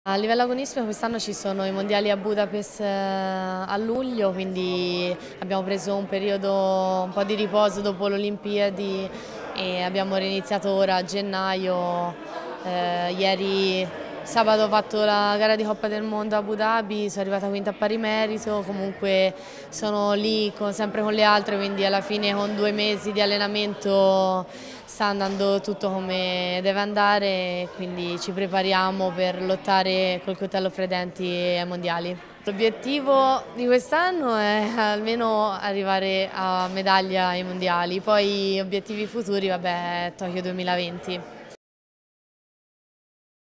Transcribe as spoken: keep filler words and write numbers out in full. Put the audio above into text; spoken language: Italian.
A livello agonistico quest'anno ci sono i mondiali a Budapest eh, a luglio, quindi abbiamo preso un periodo un po' di riposo dopo le Olimpiadi e abbiamo riniziato ora a gennaio. Eh, ieri sabato ho fatto la gara di Coppa del Mondo a Abu Dhabi, sono arrivata quinta a pari merito, comunque sono lì con, sempre con le altre, quindi alla fine con due mesi di allenamento sta andando tutto come deve andare, quindi ci prepariamo per lottare col coltello fra i denti ai mondiali. L'obiettivo di quest'anno è almeno arrivare a medaglia ai mondiali, poi obiettivi futuri, vabbè, Tokyo duemilaventi.